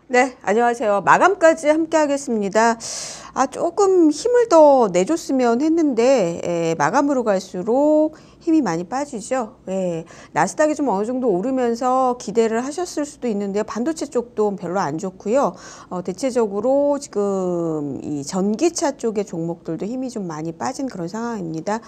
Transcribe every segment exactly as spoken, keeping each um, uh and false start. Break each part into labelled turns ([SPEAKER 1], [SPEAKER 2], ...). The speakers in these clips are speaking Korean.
[SPEAKER 1] 네, 안녕하세요. 마감까지 함께 하겠습니다. 아, 조금 힘을 더 내줬으면 했는데, 예, 마감으로 갈수록 힘이 많이 빠지죠. 예, 나스닥이 좀 어느 정도 오르면서 기대를 하셨을 수도 있는데요. 반도체 쪽도 별로 안 좋고요. 어, 대체적으로 지금 이 전기차 쪽의 종목들도 힘이 좀 많이 빠진 그런 상황입니다.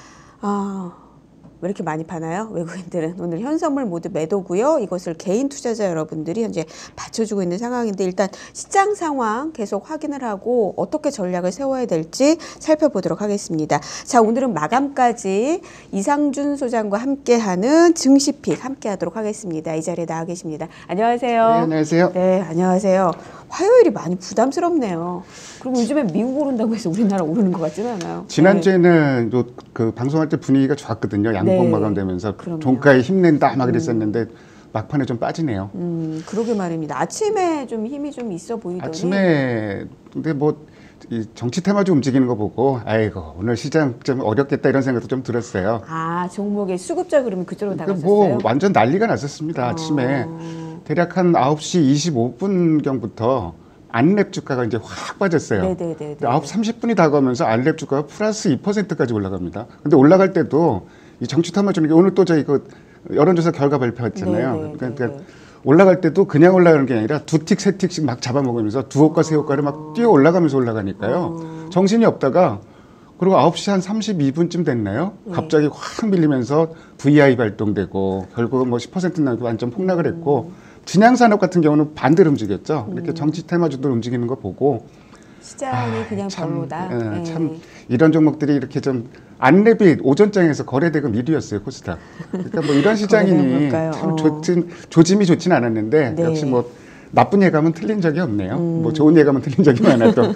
[SPEAKER 1] 아, 왜 이렇게 많이 파나요? 외국인들은 오늘 현선물 모두 매도고요. 이것을 개인 투자자 여러분들이 현재 받쳐주고 있는 상황인데 일단 시장 상황 계속 확인을 하고 어떻게 전략을 세워야 될지 살펴보도록 하겠습니다. 자, 오늘은 마감까지 이상준 소장과 함께하는 증시픽 함께하도록 하겠습니다. 이 자리에 나와 계십니다. 안녕하세요.
[SPEAKER 2] 네, 안녕하세요.
[SPEAKER 1] 네, 안녕하세요. 화요일이 많이 부담스럽네요. 그리고 요즘에 미국 오른다고 해서 우리나라 오르는 것 같지는 않아요.
[SPEAKER 2] 지난주에는 네. 그 방송할 때 분위기가 좋았거든요. 양봉 네. 마감되면서 그럼요. 종가에 힘낸다 막 그랬었는데 음. 막판에 좀 빠지네요.
[SPEAKER 1] 음, 그러게 말입니다. 아침에 좀 힘이 좀 있어 보이더니.
[SPEAKER 2] 아침에 근데 뭐 이 정치 테마주 움직이는 거 보고 아이고 오늘 시장 좀 어렵겠다 이런 생각도 좀 들었어요.
[SPEAKER 1] 아, 종목의 수급자 그러면 그쪽으로 나갔었어요?
[SPEAKER 2] 뭐 완전 난리가 났었습니다. 어... 아침에 대략 한 아홉 시 이십오 분경부터 안랩 주가가 이제 확 빠졌어요.
[SPEAKER 1] 네네네.
[SPEAKER 2] 아홉 시 삼십 분이 다가오면서 안랩 주가가 플러스 이 퍼센트까지 올라갑니다. 근데 올라갈 때도 이 정치 테마주는 게 오늘 또 저희 그 여론조사 결과 발표했잖아요. 네네네. 그러니까 올라갈 때도 그냥 올라가는 게 아니라 두 틱, 세 틱씩 막 잡아먹으면서 두 호가, 세 호가를 막 뛰어 올라가면서 올라가니까요. 어. 정신이 없다가 그리고 아홉 시 한 삼십이 분쯤 됐나요? 네. 갑자기 확 밀리면서 브이아이 발동되고 결국은 뭐 십 퍼센트 나고 완전 폭락을 했고 음. 진양산업 같은 경우는 반대로 움직였죠. 음. 이렇게 정치 테마주들 움직이는 거 보고
[SPEAKER 1] 시장이 아, 그냥
[SPEAKER 2] 참,
[SPEAKER 1] 별로다.
[SPEAKER 2] 예,
[SPEAKER 1] 네.
[SPEAKER 2] 참 이런 종목들이 이렇게 좀 안랩이 오전장에서 거래대금 일 위였어요, 코스닥. 그러니까 뭐 이런 시장이니 참
[SPEAKER 1] 어.
[SPEAKER 2] 좋진, 조짐이 좋진 않았는데 네. 역시 뭐 나쁜 예감은 틀린 적이 없네요. 음. 뭐 좋은 예감은 틀린 적이 많아도.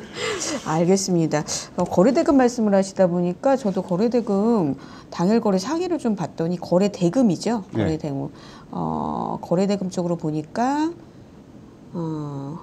[SPEAKER 1] 알겠습니다. 어, 거래대금 말씀을 하시다 보니까 저도 거래대금 당일 거래 상위를 좀 봤더니 거래대금이죠. 거래대금. 네. 어, 거래대금 쪽으로 보니까 어,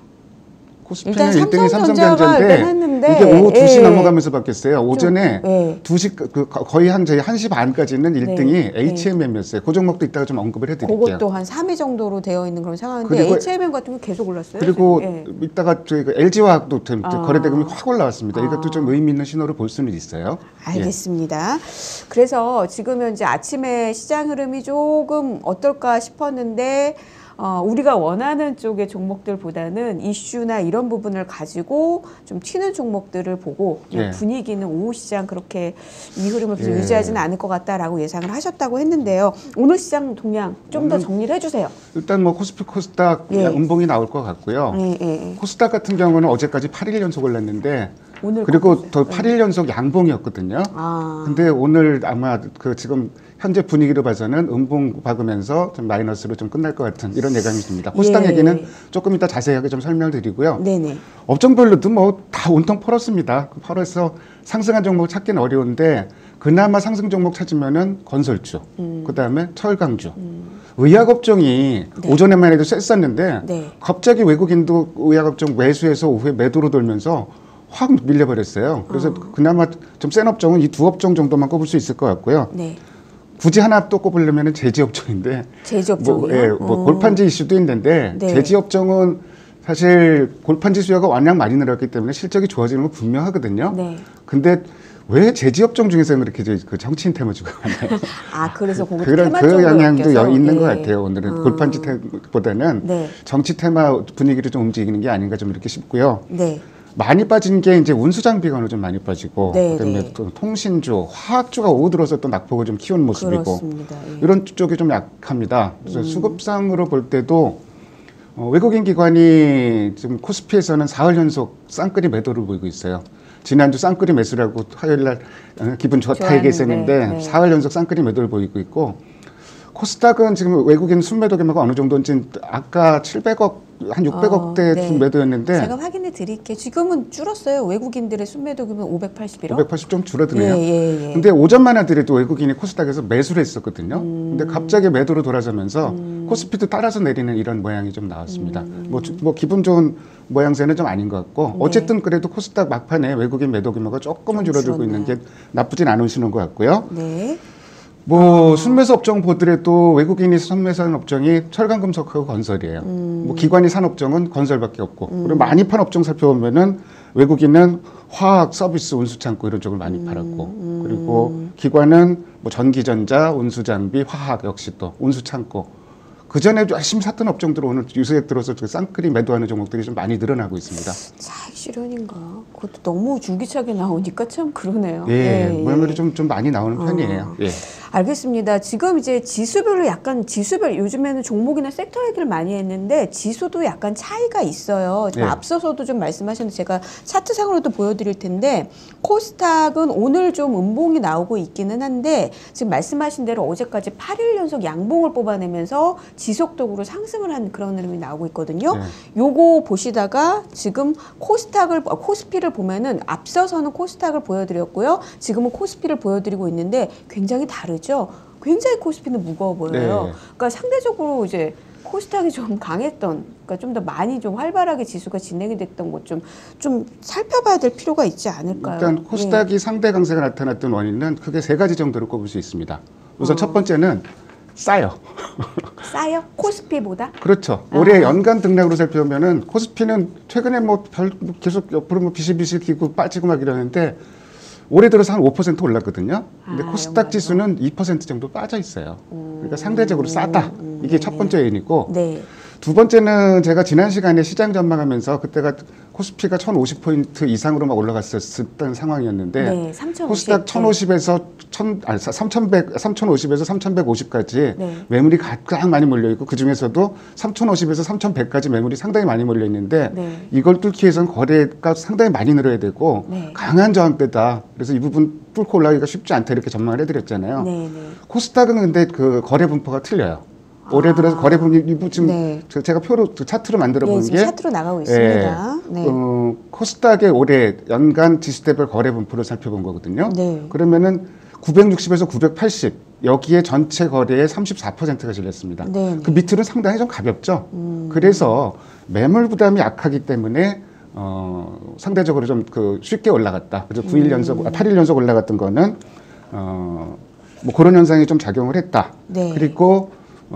[SPEAKER 2] 코스피는 일 등이 삼성전자인데 이게 오후 두 시 예. 넘어가면서 바뀌었어요. 오전에 좀, 예. 두 시 그 거의 한 저희 한 시 반까지는 일 등이 네. 에이치엠엠이었어요. 그 종목도 이따가 좀 언급을 해드릴게요.
[SPEAKER 1] 그것도 한 삼 위 정도로 되어 있는 그런 상황인데 에이치엠엠 같은 거 계속 올랐어요.
[SPEAKER 2] 그리고
[SPEAKER 1] 예.
[SPEAKER 2] 이따가 저희 그 엘지화학도 아. 거래대금이 확 올라왔습니다. 아. 이것도 좀 의미 있는 신호를 볼 수는 있어요.
[SPEAKER 1] 알겠습니다. 예. 그래서 지금 현재 아침에 시장 흐름이 조금 어떨까 싶었는데 어, 우리가 원하는 쪽의 종목들보다는 이슈나 이런 부분을 가지고 좀 튀는 종목들을 보고 예. 분위기는 오후 시장 그렇게 이 흐름을 계속 예. 유지하지는 않을 것 같다라고 예상을 하셨다고 했는데요. 오늘 시장 동향 좀 더 정리를 해주세요.
[SPEAKER 2] 일단 뭐 코스피 코스닥 예. 음봉이 나올 것 같고요.
[SPEAKER 1] 예, 예.
[SPEAKER 2] 코스닥 같은 경우는 어제까지 팔 일 연속 올랐는데 오늘 그리고 더 팔 일 연속 양봉이었거든요. 아. 근데 오늘 아마 그 지금 현재 분위기로 봐서는 음봉 박으면서 좀 마이너스로 좀 끝날 것 같은 이런 예감이 듭니다. 코스닥 예. 얘기는 조금 이따 자세하게 좀 설명을 드리고요. 네네. 업종별로도 뭐 다 온통 풀었습니다. 풀어서 상승한 종목 찾기는 어려운데 그나마 상승 종목 찾으면은 건설주, 음. 그 다음에 철강주, 음. 의약업종이 네. 오전에만 해도 셌었는데 네. 갑자기 외국인도 의약업종 매수해서 오후에 매도로 돌면서 확 밀려버렸어요. 그래서 어. 그나마 좀 센 업종은 이 두 업종 정도만 꼽을 수 있을 것 같고요. 네. 굳이 하나 또 꼽으려면 제지업종인데
[SPEAKER 1] 제지업종이요?
[SPEAKER 2] 뭐, 예, 뭐 골판지 이슈도 있는데 네. 제지업종은 사실 골판지 수요가 워낙 많이 늘었기 때문에 실적이 좋아지는 건 분명하거든요. 네. 근데 왜 제지업종 중에서 그렇게 그 정치인 테마주가 많아요?
[SPEAKER 1] 아, 그래서 그런
[SPEAKER 2] 그 영향도 여, 있는 네. 것 같아요. 오늘은 음. 골판지 테마보다는 네. 정치 테마 분위기를 좀 움직이는 게 아닌가 좀 이렇게 싶고요. 네. 많이 빠진 게 이제 운수장비가 좀 많이 빠지고 네, 그다음에 네. 또 통신주, 화학주가 오후 들어서 또 낙폭을 좀 키운 모습이고 예. 이런 쪽이 좀 약합니다. 그래서 음. 수급상으로 볼 때도 어, 외국인 기관이 지금 코스피에서는 사흘 연속 쌍끌이 매도를 보이고 있어요. 지난주 쌍끌이 매수라고 화요일 날 어, 기분 좋다 얘기했었는데 네. 사흘 연속 쌍끌이 매도를 보이고 있고 코스닥은 지금 외국인 순매도 규모가 어느 정도인지 아까 칠백억 한 육백억대 어, 네. 순매도였는데
[SPEAKER 1] 제가 확인해 드릴게요. 지금은 줄었어요. 외국인들의 순매도 규모 오백팔십일억.
[SPEAKER 2] 오백팔십 좀 줄어드네요.
[SPEAKER 1] 예, 예, 예.
[SPEAKER 2] 근데 오전만 하더라도 외국인이 코스닥에서 매수를 했었거든요. 음. 근데 갑자기 매도로 돌아서면서 음. 코스피도 따라서 내리는 이런 모양이 좀 나왔습니다. 음. 뭐, 뭐 기분 좋은 모양새는 좀 아닌 것 같고 네. 어쨌든 그래도 코스닥 막판에 외국인 매도 규모가 조금은 줄어들고 줄었네요. 있는 게 나쁘진 않은 신호인 것 같고요. 네. 뭐 아. 순매수 업종 보더라도 외국인이 순매수하는 업종이 철강, 금속하고 건설이에요. 음. 뭐 기관이 산 업종은 건설밖에 없고 음. 그리고 많이 판 업종 살펴보면은 외국인은 화학, 서비스, 운수창고 이런 쪽을 많이 음. 팔았고 음. 그리고 기관은 뭐 전기전자, 운수장비, 화학 역시 또 운수창고. 그 전에 열심히 샀던 업종들 오늘 유세에 들어서 쌍끌이 매도하는 종목들이 좀 많이 늘어나고 있습니다.
[SPEAKER 1] 차익 실현인가? 그것도 너무 줄기차게 나오니까 참 그러네요.
[SPEAKER 2] 예, 매물이 좀, 좀 많이 나오는 편이에요.
[SPEAKER 1] 어.
[SPEAKER 2] 예.
[SPEAKER 1] 알겠습니다. 지금 이제 지수별로 약간 지수별 요즘에는 종목이나 섹터 얘기를 많이 했는데 지수도 약간 차이가 있어요. 예. 앞서서도 좀 말씀하셨는데 제가 차트상으로도 보여드릴 텐데 코스닥은 오늘 좀 음봉이 나오고 있기는 한데 지금 말씀하신 대로 어제까지 팔 일 연속 양봉을 뽑아내면서 지속적으로 상승을 한 그런 흐름이 나오고 있거든요. 네. 요거 보시다가 지금 코스닥을 코스피를 보면은 앞서서는 코스닥을 보여드렸고요. 지금은 코스피를 보여드리고 있는데 굉장히 다르죠. 굉장히 코스피는 무거워 보여요. 네. 그러니까 상대적으로 이제 코스닥이 좀 강했던, 그러니까 좀 더 많이 좀 활발하게 지수가 진행이 됐던 것 좀 좀 살펴봐야 될 필요가 있지 않을까요?
[SPEAKER 2] 일단 코스닥이 네. 상대 강세가 나타났던 원인은 크게 세 가지 정도로 꼽을 수 있습니다. 우선 어. 첫 번째는 싸요.
[SPEAKER 1] 싸요? 코스피보다?
[SPEAKER 2] 그렇죠. 올해 아. 연간 등락으로 살펴보면은 코스피는 최근에 뭐 별 계속 옆으로 뭐 비실비실 기고 빠지고 막 이러는데 올해 들어서 한 오 퍼센트 올랐거든요. 근데 아, 코스닥 연간으로. 지수는 이 퍼센트 정도 빠져 있어요. 음. 그러니까 상대적으로 싸다. 음. 이게 첫 번째 요인이고. 네. 두 번째는 제가 지난 시간에 시장 전망하면서 그때가 코스피가 천오십 포인트 이상으로 막 올라갔었던 상황이었는데 네, 코스닥 천오십에서 천, 아니, 삼천백, 삼천오십에서 삼천백오십까지 네. 매물이 가장 많이 몰려있고 그중에서도 삼천오십에서 삼천백까지 매물이 상당히 많이 몰려있는데 네. 이걸 뚫기 위해서는 거래가 상당히 많이 늘어야 되고 네. 강한 저항대다. 그래서 이 부분 뚫고 올라가기가 쉽지 않다 이렇게 전망을 해드렸잖아요. 네, 네. 코스닥은 근데 그 거래 분포가 틀려요. 올해 들어서 아, 거래 분포 지금 네. 제가 표로 차트로 만들어 본 게
[SPEAKER 1] 네, 차트로 나가고 있습니다.
[SPEAKER 2] 예, 네. 어, 코스닥의 올해 연간 지수대별 거래 분포를 살펴본 거거든요. 네. 그러면은 구백육십에서 구백팔십 여기에 전체 거래의 삼십사 퍼센트가 실렸습니다. 네, 그 밑으로는 상당히 좀 가볍죠. 음. 그래서 매물 부담이 약하기 때문에 어, 상대적으로 좀 그 쉽게 올라갔다. 그래서 구 일 연속, 음. 팔 일 연속 올라갔던 거는 어, 뭐 그런 현상이 좀 작용을 했다. 네. 그리고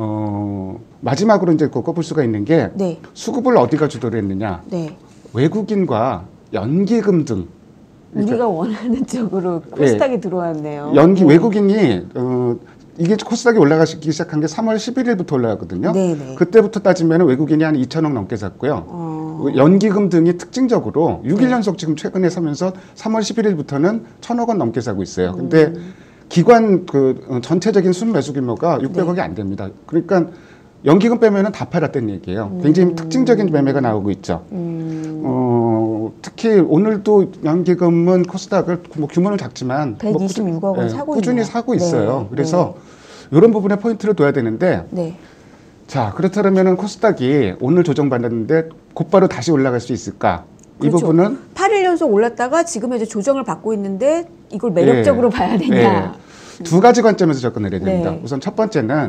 [SPEAKER 2] 어, 마지막으로 이제 꼽을 수가 있는 게 네. 수급을 어디가 주도를 했느냐. 네. 외국인과 연기금 등.
[SPEAKER 1] 우리가 그러니까, 원하는 쪽으로 코스닥이 네. 들어왔네요.
[SPEAKER 2] 연기, 네. 외국인이, 어, 이게 코스닥이 올라가기 시작한 게 삼월 십일일부터 올라갔거든요. 네, 네. 그때부터 따지면 외국인이 한 이천억 넘게 샀고요. 어. 연기금 등이 특징적으로 육 일 연속 지금 최근에 사면서 삼월 십일일부터는 천억 원 넘게 사고 있어요. 근데 음. 기관 그 전체적인 순매수 규모가 육백억이 네. 안 됩니다. 그러니까 연기금 빼면은 다 팔았다는 얘기예요. 음. 굉장히 특징적인 매매가 나오고 있죠. 음. 어, 특히 오늘도 연기금은 코스닥을 뭐 규모는 작지만
[SPEAKER 1] 백이십육억 원
[SPEAKER 2] 뭐
[SPEAKER 1] 사고
[SPEAKER 2] 꾸준히
[SPEAKER 1] 있네요.
[SPEAKER 2] 사고 있어요.
[SPEAKER 1] 네.
[SPEAKER 2] 그래서 네. 이런 부분에 포인트를 둬야 되는데 네. 자 그렇다면은 코스닥이 오늘 조정받았는데 곧바로 다시 올라갈 수 있을까?
[SPEAKER 1] 그렇죠.
[SPEAKER 2] 이 부분은
[SPEAKER 1] 팔 일 연속 올랐다가 지금 이제 조정을 받고 있는데 이걸 매력적으로 네. 봐야 되냐.
[SPEAKER 2] 네. 두 가지 관점에서 접근을 해야 됩니다. 네. 우선 첫 번째는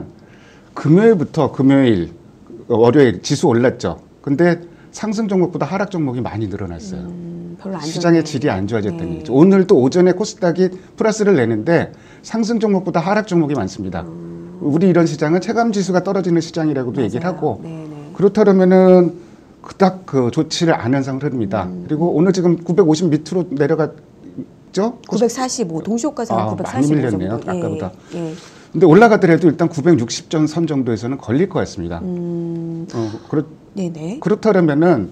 [SPEAKER 2] 금요일부터 금요일, 월요일 지수 올랐죠. 근데 상승 종목보다 하락 종목이 많이 늘어났어요. 음, 별로 안 시장의 질이 안 좋아졌다는 네. 얘기죠. 오늘도 오전에 코스닥이 플러스를 내는데 상승 종목보다 하락 종목이 많습니다. 음. 우리 이런 시장은 체감 지수가 떨어지는 시장이라고도 맞아요. 얘기를 하고 네네. 그렇다면은 그닥 그 좋지를 않은 상태입니다. 음. 그리고 오늘 지금 구백오십 밑으로 내려갔죠?
[SPEAKER 1] 구백사십오 동시호가상
[SPEAKER 2] 아,
[SPEAKER 1] 구백사십오
[SPEAKER 2] 많이 밀렸네요.
[SPEAKER 1] 정도.
[SPEAKER 2] 아까보다.
[SPEAKER 1] 예, 예.
[SPEAKER 2] 근데 올라가더라도 일단 구백육십 전 선 정도에서는 걸릴 것 같습니다.
[SPEAKER 1] 음.
[SPEAKER 2] 어, 그렇,
[SPEAKER 1] 네네.
[SPEAKER 2] 그렇다면은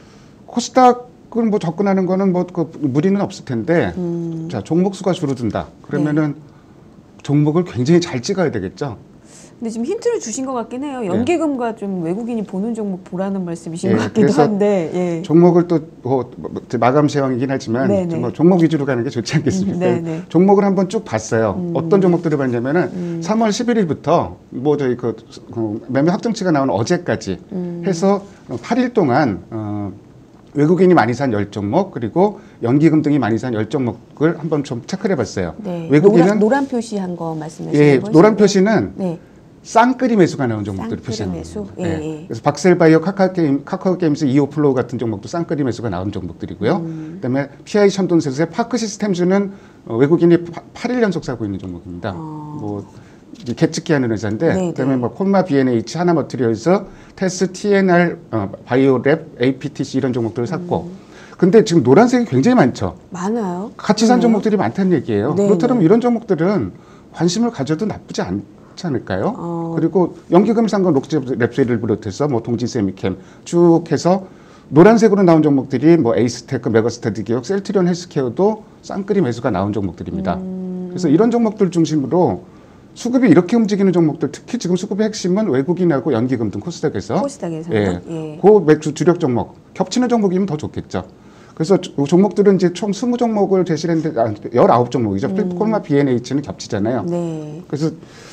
[SPEAKER 2] 코스닥을 뭐 접근하는 거는 뭐 그 무리는 없을 텐데 음. 자 종목 수가 줄어든다. 그러면은 네. 종목을 굉장히 잘 찍어야 되겠죠.
[SPEAKER 1] 근데 지금 힌트를 주신 것 같긴 해요. 연기금과 네. 좀 외국인이 보는 종목 보라는 말씀이신 네, 것 같기도 한데. 예.
[SPEAKER 2] 종목을 또 뭐, 마감 시황이긴 하지만 뭐 종목 위주로 가는 게 좋지 않겠습니까? 음, 종목을 한번 쭉 봤어요. 음. 어떤 종목들을 봤냐면은 음. 삼월 십일일부터 뭐 저희 그, 그 매매 확정치가 나온 어제까지 음. 해서 팔 일 동안 어, 외국인이 많이 산 열 종목 그리고 연기금 등이 많이 산 열 종목을 한번 좀 체크를 해봤어요.
[SPEAKER 1] 네. 외국인은 노란, 노란 표시한 거 말씀하시는
[SPEAKER 2] 예,
[SPEAKER 1] 거죠?
[SPEAKER 2] 노란 표시는. 네. 쌍끌이 매수가 나온 종목들을 표시하는
[SPEAKER 1] 매수?
[SPEAKER 2] 겁니다.
[SPEAKER 1] 예,
[SPEAKER 2] 네. 그래서 박셀바이오, 카카오게임, 카카오게임즈, 이오플로우 같은 종목도 쌍끌이 매수가 나온 종목들이고요. 음. 그다음에 피아이 천돈셋의 파크시스템즈는 어, 외국인이 팔 일 연속 사고 있는 종목입니다. 어. 뭐 계측기 하는 회사인데, 네네. 그다음에 뭐 콜마 비엔에이치, 하나머티리얼즈, 테스, 티엔알, 어, 바이오랩, 에이피티씨 이런 종목들을 샀고. 음. 근데 지금 노란색이 굉장히 많죠.
[SPEAKER 1] 많아요.
[SPEAKER 2] 같이 산 종목들이 많다는 얘기예요. 네네. 그렇다면 이런 종목들은 관심을 가져도 나쁘지 않지 않을까요? 어. 그리고 연기금 산 건 록스 랩세를 비롯해서 뭐 동지세미캠 쭉 해서 노란색으로 나온 종목들이 뭐 에이스테크, 메가스타디 기업, 셀트리온 헬스케어도 쌍끌이 매수가 나온 종목들입니다. 음. 그래서 이런 종목들 중심으로 수급이 이렇게 움직이는 종목들, 특히 지금 수급의 핵심은 외국인하고 연기금 등 코스닥에서,
[SPEAKER 1] 코스닥에서
[SPEAKER 2] 예, 예. 그 맥주 주력 종목 겹치는 종목이면 더 좋겠죠. 그래서 종목들은 이제 총 이십 종목을 제시했는데 아, 십구 종목이죠. 음. 콜마 비엔에이치는 겹치잖아요. 네. 그래서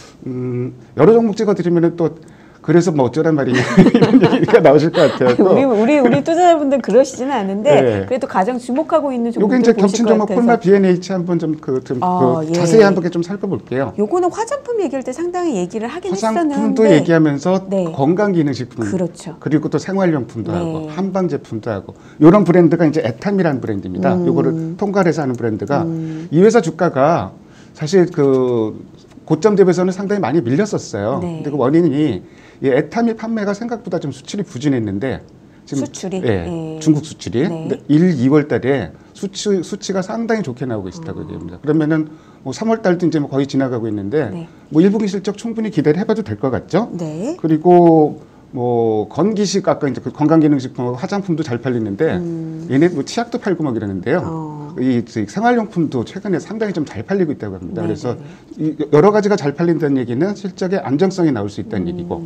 [SPEAKER 2] 음, 여러 종목 찍어드리면 또 그래서 뭐 어쩌란 말이냐 이런 얘기가 나오실 것 같아요. 또.
[SPEAKER 1] 우리 우리 우리 투자자분들 그러시지는 않은데 네. 그래도 가장 주목하고 있는 종목들
[SPEAKER 2] 이게 이제 겹친 종목 콜마 비엔에이치 한번 좀 그 좀 아, 그 예. 자세히 한번 좀 살펴볼게요.
[SPEAKER 1] 요거는 화장품 얘기할 때 상당히 얘기를 하긴 했었는데
[SPEAKER 2] 화장품도 얘기하면서 네. 건강기능식품
[SPEAKER 1] 그렇죠.
[SPEAKER 2] 그리고 또 생활용품도 네. 하고 한방 제품도 하고 이런 브랜드가 이제 에탐이라는 브랜드입니다. 음. 요거를 통괄해서 하는 브랜드가 음. 이 회사 주가가 사실 그 고점 대비해서는 상당히 많이 밀렸었어요. 네. 근데 그 원인이 이 에타미 판매가 생각보다 좀 수출이 부진했는데 지금
[SPEAKER 1] 수출이?
[SPEAKER 2] 예, 네. 중국 수출이 네. 일, 이월 달에 수치, 수치가 상당히 좋게 나오고 있다고 어. 얘기합니다. 그러면은 뭐 삼월 달도 이제 뭐 거의 지나가고 있는데 네. 뭐 일 분기 실적 충분히 기대를 해봐도 될 것 같죠? 네. 그리고 뭐 건기식 아까 이제 그 건강기능식품 화장품도 잘 팔리는데 음. 얘네 뭐 치약도 팔고 막 이러는데요. 어. 이 생활용품도 최근에 상당히 좀 잘 팔리고 있다고 합니다. 네네. 그래서 이 여러 가지가 잘 팔린다는 얘기는 실적의 안정성이 나올 수 있다는 음. 얘기고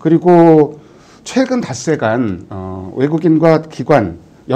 [SPEAKER 2] 그리고 최근 닷새간 어, 외국인과 기관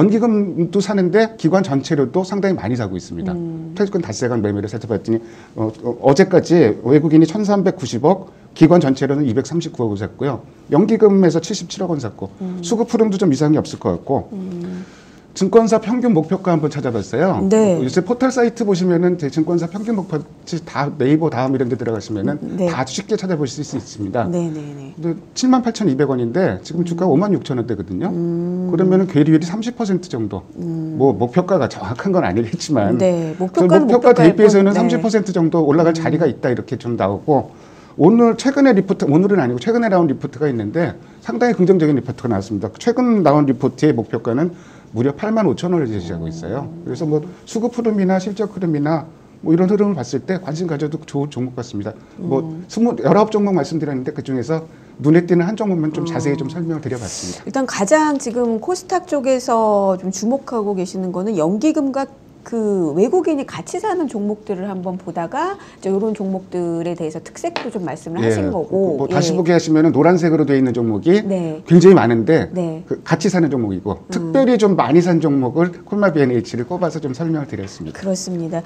[SPEAKER 2] 연기금도 사는데 기관 전체로도 상당히 많이 사고 있습니다. 음. 최근 닷새간 매매를 살펴봤더니 어, 어, 어제까지 외국인이 천삼백구십억, 기관 전체로는 이백삼십구억을 샀고요. 연기금에서 칠십칠억 원 샀고 음. 수급 흐름도 좀 이상이 없을 것 같고 음. 증권사 평균 목표가 한번 찾아봤어요. 네. 요새 포털 사이트 보시면은 제 증권사 평균 목표 다 네이버 다음 이런 데 들어가시면은 네. 다 쉽게 찾아보실 수 있습니다. 네네네. 근데 칠만 팔천이백 원인데 지금 주가 음. 오만 육천 원대거든요. 음. 그러면은 괴리율이 삼십 퍼센트 정도. 음. 뭐 목표가가 정확한 건 아니겠지만
[SPEAKER 1] 네.
[SPEAKER 2] 목표가 목표가 대비해서는 네. 삼십 퍼센트 정도 올라갈 음. 자리가 있다 이렇게 좀 나오고 오늘 최근에 리포트 오늘은 아니고 최근에 나온 리포트가 있는데 상당히 긍정적인 리포트가 나왔습니다. 최근 나온 리포트의 목표가는 무려 팔만 오천 원을 제시하고 있어요. 그래서 뭐 수급 흐름이나 실적 흐름이나 뭐 이런 흐름을 봤을 때 관심 가져도 좋은 종목 같습니다. 음. 뭐 스무 열아홉 종목 말씀드렸는데 그 중에서 눈에 띄는 한 종목만 좀 음. 자세히 좀 설명을 드려봤습니다.
[SPEAKER 1] 일단 가장 지금 코스닥 쪽에서 좀 주목하고 계시는 거는 연기금과 그 외국인이 같이 사는 종목들을 한번 보다가 이제 이런 종목들에 대해서 특색도 좀 말씀을 예, 하신 거고
[SPEAKER 2] 뭐 다시 예. 보기 하시면은 노란색으로 되어 있는 종목이 네. 굉장히 많은데 네. 그 같이 사는 종목이고 음. 특별히 좀 많이 산 종목을 콜마 비엔에이치를 꼽아서 좀 설명을 드렸습니다.
[SPEAKER 1] 그렇습니다.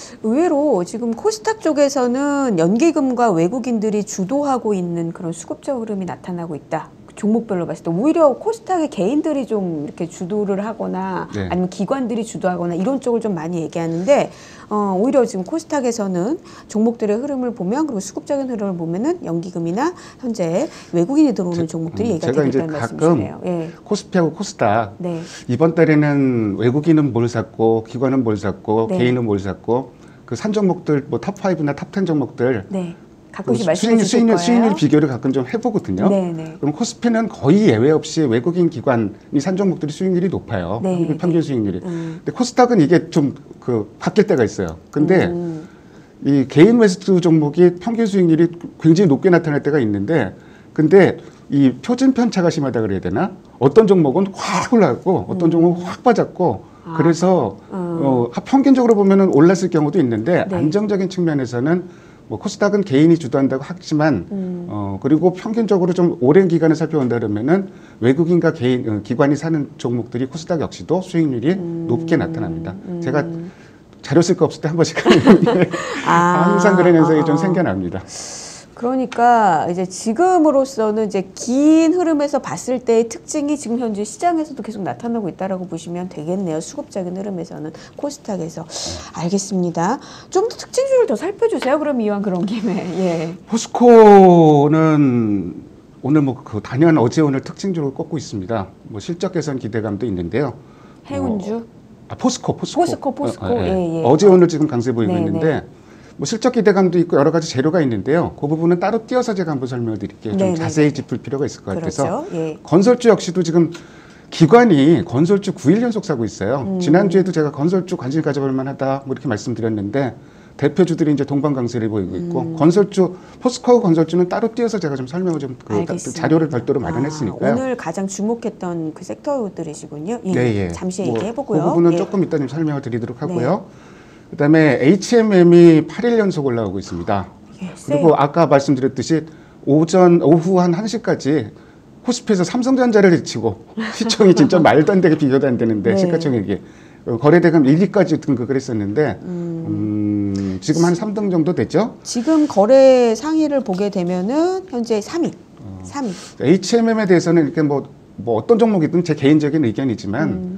[SPEAKER 1] 의외로 지금 코스닥 쪽에서는 연기금과 외국인들이 주도하고 있는 그런 수급적 흐름이 나타나고 있다. 종목별로 봤을 때 오히려 코스닥의 개인들이 좀 이렇게 주도를 하거나 네. 아니면 기관들이 주도하거나 이런 쪽을 좀 많이 얘기하는데 어, 오히려 지금 코스닥에서는 종목들의 흐름을 보면 그리고 수급적인 흐름을 보면은 연기금이나 현재 외국인이 들어오는 제, 종목들이 음, 얘기가 되겠다는 말씀이시네요. 예.
[SPEAKER 2] 코스피하고 코스닥 네. 이번 달에는 외국인은 뭘 샀고 기관은 뭘 샀고 네. 개인은 뭘 샀고 그 산 종목들 뭐 탑 파이브나 탑 텐 종목들
[SPEAKER 1] 네. 가끔씩 말씀해 주실
[SPEAKER 2] 수익률,
[SPEAKER 1] 거예요.
[SPEAKER 2] 수익률 비교를 가끔 좀 해보거든요. 네네. 그럼 코스피는 거의 예외 없이 외국인 기관이 산 종목들이 수익률이 높아요. 네네. 평균 수익률이. 음. 근데 코스닥은 이게 좀 그 바뀔 때가 있어요. 근데 음. 이 개인 매수 종목이 평균 수익률이 굉장히 높게 나타날 때가 있는데 근데 이 표준 편차가 심하다 그래야 되나? 어떤 종목은 확 올라갔고 어떤 종목은 음. 확 빠졌고 아. 그래서 음. 어, 평균적으로 보면은 올랐을 경우도 있는데 네. 안정적인 측면에서는 뭐 코스닥은 개인이 주도한다고 하지만 음. 어 그리고 평균적으로 좀 오랜 기간을 살펴본다 그러면은 외국인과 개인 어, 기관이 사는 종목들이 코스닥 역시도 수익률이 음. 높게 나타납니다. 음. 제가 자료 쓸 거 없을 때 한 번씩 하는 아. 항상 그런 현상이 아. 좀 생겨납니다.
[SPEAKER 1] 그러니까 이제 지금으로서는 이제 긴 흐름에서 봤을 때의 특징이 지금 현재 시장에서도 계속 나타나고 있다라고 보시면 되겠네요. 수급적인 흐름에서는 코스닥에서. 알겠습니다. 좀 더 특징주를 더 살펴주세요. 그럼 이왕 그런 김에. 예.
[SPEAKER 2] 포스코는 오늘 뭐 그 단연 어제 오늘 특징주를 꼽고 있습니다. 뭐 실적 개선 기대감도 있는데요.
[SPEAKER 1] 해운주.
[SPEAKER 2] 어, 아, 포스코, 포스코.
[SPEAKER 1] 포스코, 포스코.
[SPEAKER 2] 어, 어, 예.
[SPEAKER 1] 예, 예.
[SPEAKER 2] 어제 오늘 지금 강세 보이고
[SPEAKER 1] 네,
[SPEAKER 2] 있는데.
[SPEAKER 1] 네.
[SPEAKER 2] 뭐 실적 기대감도 있고 여러 가지 재료가 있는데요. 그 부분은 따로 띄어서 제가 한번 설명을 드릴게요. 좀
[SPEAKER 1] 네네네.
[SPEAKER 2] 자세히 짚을 필요가 있을 것
[SPEAKER 1] 그렇죠.
[SPEAKER 2] 같아서.
[SPEAKER 1] 예.
[SPEAKER 2] 건설주 역시도 지금 기관이 건설주 구 일 연속 사고 있어요.
[SPEAKER 1] 음.
[SPEAKER 2] 지난주에도 제가 건설주 관심 가져볼 만하다 뭐 이렇게 말씀드렸는데 대표주들이 이제 동반 강세를 보이고 있고
[SPEAKER 1] 음.
[SPEAKER 2] 건설주 포스코 건설주는 따로 띄어서 제가 좀 설명을 좀 그 자료를 별도로 마련했으니까요.
[SPEAKER 1] 아, 오늘 가장 주목했던 그 섹터들이시군요. 예.
[SPEAKER 2] 네, 예.
[SPEAKER 1] 잠시
[SPEAKER 2] 뭐
[SPEAKER 1] 얘기해보고요.
[SPEAKER 2] 그 부분은
[SPEAKER 1] 예.
[SPEAKER 2] 조금 이따 좀 설명을 드리도록 하고요. 네. 그다음에 에이치엠엠이 팔 일 연속 올라오고 있습니다.
[SPEAKER 1] 예,
[SPEAKER 2] 그리고 아까 말씀드렸듯이 오전 오후 한 한 시까지 코스피에서 삼성전자를 해치고 시총이 진짜 말도 안 되게 비교도 안 되는데
[SPEAKER 1] 네.
[SPEAKER 2] 시가총액이 거래대금 일 위까지 등극을 했었는데 음. 음, 지금 한 삼 등 정도 됐죠?
[SPEAKER 1] 지금 거래 상위를 보게 되면은 현재 삼 위.
[SPEAKER 2] 어.
[SPEAKER 1] 삼 위.
[SPEAKER 2] 에이치엠엠에 대해서는 이렇게 뭐, 뭐 어떤 종목이든 제 개인적인 의견이지만 음.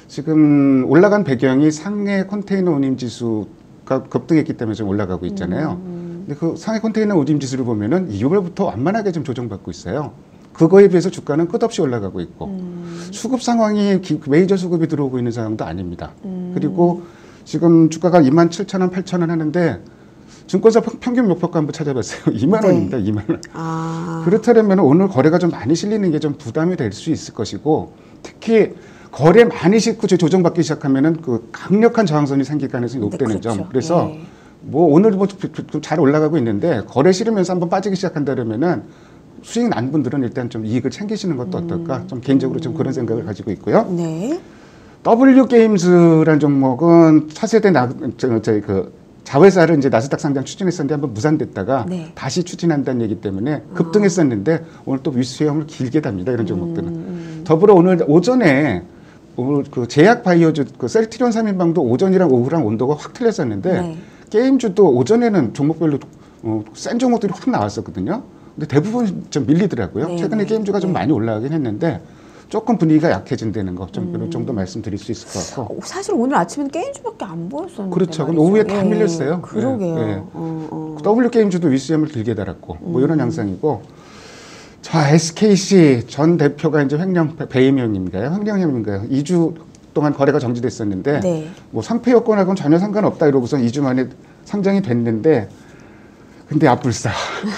[SPEAKER 2] 지금 올라간 배경이 상해 컨테이너 운임 지수가 급등했기 때문에 좀 올라가고 있잖아요. 음. 근데 그 상해 컨테이너 운임 지수를 보면은 이월부터 완만하게 좀 조정받고 있어요. 그거에 비해서 주가는 끝없이 올라가고 있고 음. 수급 상황이 메이저 수급이 들어오고 있는 상황도 아닙니다. 음. 그리고 지금 주가가 이만 칠천 원, 팔천 원 하는데 증권사 평균 목표가 한번 찾아봤어요. 이만 원입니다. 네. 이만 원. 아. 그렇다면 오늘 거래가 좀 많이 실리는 게 좀 부담이 될 수 있을 것이고 특히 거래 많이 싣고 조정받기 시작하면은 그 강력한 저항선이 생길 가능성이 높다는
[SPEAKER 1] 그렇죠.
[SPEAKER 2] 점. 그래서
[SPEAKER 1] 예.
[SPEAKER 2] 뭐 오늘 뭐 잘 올라가고 있는데 거래 실으면서 한번 빠지기 시작한다 그러면은 수익 난 분들은 일단 좀 이익을 챙기시는 것도 어떨까? 좀 개인적으로 좀 그런 생각을 가지고 있고요.
[SPEAKER 1] 네.
[SPEAKER 2] 더블유 게임즈라는 종목은 차세대 나, 저, 저, 그 자회사를 이제 나스닥 상장 추진했었는데 한번 무산됐다가 네. 다시 추진한다는 얘기 때문에 급등했었는데 아. 오늘 또 위수형을 길게 답니다. 이런 종목들은. 음. 더불어 오늘 오전에 오늘 그 제약 바이오주 그 셀트리온 삼 인방도 오전이랑 오후랑 온도가 확 틀렸었는데 네. 게임주도 오전에는 종목별로 어, 센 종목들이 확 나왔었거든요. 근데 대부분 좀 밀리더라고요. 네. 최근에 게임주가 좀 네. 많이 올라가긴 했는데 조금 분위기가 약해진다는 거 좀 음. 정도 말씀드릴 수 있을 것 같고.
[SPEAKER 1] 사실 오늘 아침에는 게임주밖에 안 보였었는데.
[SPEAKER 2] 그렇죠. 그럼 오후에 다 예. 밀렸어요.
[SPEAKER 1] 그러게요. 예. 예.
[SPEAKER 2] 어, 어. 더블유 게임주도 위수염을 길게 달았고 음. 뭐 이런 양상이고. 자, 에스케이씨 전 대표가 이제 횡령 배임형인가요? 횡령형인가요? 이 주 동안 거래가 정지됐었는데 네. 뭐 상패 여건하고는 전혀 상관없다 이러고서 이 주 만에 상장이 됐는데 근데 아뿔싸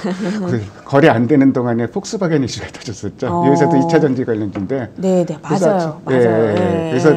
[SPEAKER 2] 그 거래 안 되는 동안에 폭스바겐 이슈가 터졌었죠. 어. 이 회사도 이 차 전지 관련주인데.
[SPEAKER 1] 네, 네, 맞아요.
[SPEAKER 2] 예,
[SPEAKER 1] 맞아요.
[SPEAKER 2] 예. 그래서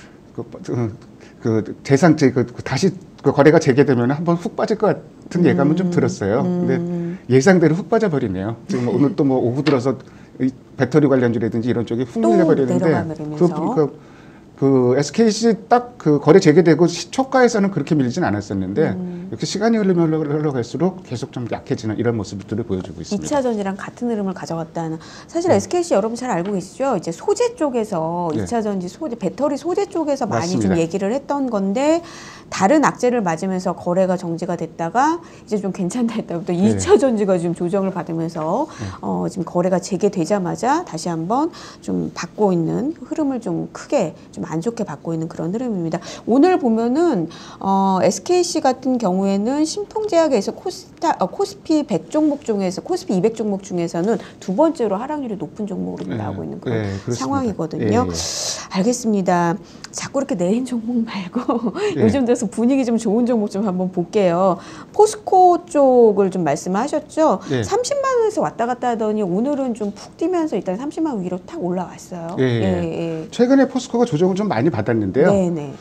[SPEAKER 2] 그, 그 재상 그, 그 다시 그 거래가 재개되면 한번 훅 빠질 것 같은 예감은 음. 좀 들었어요. 음. 근데 예상대로 훅 빠져버리네요. 지금 오늘 또 뭐 오후 들어서 배터리 관련주라든지 이런 쪽이 훅 밀려버리는데 그, 그, 그 에스케이씨 딱 그 거래 재개되고 시초가에서는 그렇게 밀리진 않았었는데 음. 이렇게 시간이 흐르면 흘러갈수록 계속 좀 약해지는 이런 모습들을 보여주고 있습니다.
[SPEAKER 1] 이 차 전지랑 같은 흐름을 가져갔다는 사실 음. 에스케이씨 여러분 잘 알고 계시죠? 이제 소재 쪽에서 네. 이 차 전지 소재 배터리 소재 쪽에서 많이 맞습니다. 좀 얘기를 했던 건데 다른 악재를 맞으면서 거래가 정지가 됐다가 이제 좀 괜찮다 했다부터 네. 이 차 전지가 지금 조정을 받으면서 네. 어, 지금 거래가 재개되자마자 다시 한번 좀 받고 있는 흐름을 좀 크게 좀 안 좋게 받고 있는 그런 흐름입니다. 오늘 보면은 어, 에스케이씨 같은 경우에는 신풍제약에서 코스타, 어, 코스피 백 종목 중에서 코스피 이백 종목 중에서는 두 번째로 하락률이 높은 종목으로 네. 나오고 있는 그런 네, 상황이거든요. 네. 알겠습니다. 자꾸 이렇게 내린 종목 말고 네. 요즘 들어서 분위기 좀 좋은 종목 좀 한번 볼게요. 포스코 쪽을 좀 말씀하셨죠. 네. 삼십만 원에서 왔다 갔다 하더니 오늘은 좀 푹 뛰면서 일단 삼십만 원 위로 탁 올라왔어요.
[SPEAKER 2] 네. 예, 예. 최근에 포스코가 조정을 좀 많이 받았는데요.
[SPEAKER 1] 네, 네.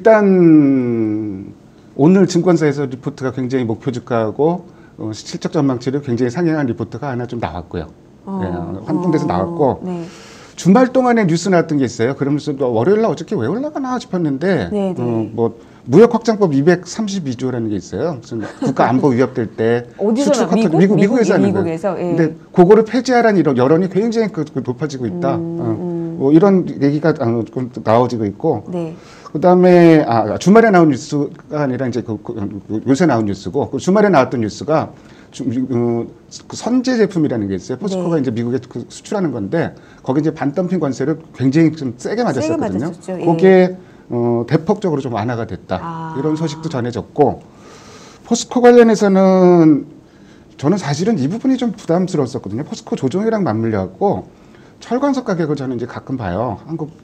[SPEAKER 2] 일단 오늘 증권사에서 리포트가 굉장히 목표 주가하고 어, 실적 전망치를 굉장히 상향한 리포트가 하나 좀 나왔고요. 어, 네, 한 군데서 어, 나왔고 네. 주말 동안에 뉴스 나왔던 게 있어요. 그러면서 월요일 날 어저께 왜 올라가나 싶었는데 네, 네. 어, 뭐 무역 확장법 이백삼십이 조라는 게 있어요. 무슨 국가 안보 위협될 때
[SPEAKER 1] 어디서 나 미국?
[SPEAKER 2] 미국 미국에서 하는
[SPEAKER 1] 미국에서,
[SPEAKER 2] 거예요. 예. 근데 그거를 폐지하라는 이런 여론이 굉장히 그, 그 높아지고 있다. 음, 어, 음. 뭐 이런 얘기가 좀 나와지고 있고. 네. 그다음에 아, 주말에 나온 뉴스가 아니라 이제 그, 그, 그 요새 나온 뉴스고 그 주말에 나왔던 뉴스가 주, 어, 그 선제 제품이라는 게 있어요. 포스코가
[SPEAKER 1] 네.
[SPEAKER 2] 이제 미국에 그 수출하는 건데 거기 이제 반덤핑 관세를 굉장히 좀 세게 맞았었거든요.
[SPEAKER 1] 세게
[SPEAKER 2] 그게 어, 대폭적으로 좀 완화가 됐다.
[SPEAKER 1] 아.
[SPEAKER 2] 이런 소식도 전해졌고 포스코 관련해서는 저는 사실은 이 부분이 좀 부담스러웠었거든요. 포스코 조정이랑 맞물려갖고 철광석 가격을 저는 이제 가끔 봐요.